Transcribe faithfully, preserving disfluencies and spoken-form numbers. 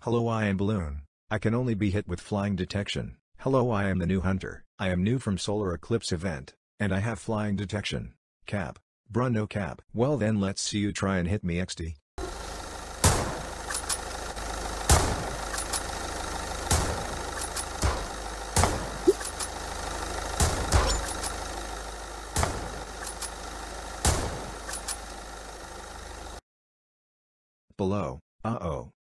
Hello, I am Balloon. I can only be hit with flying detection. Hello, I am the new hunter. I am new from solar eclipse event, and I have flying detection. Cap. Bruh, no cap. Well then, let's see you try and hit me X D. Below. Uh-oh.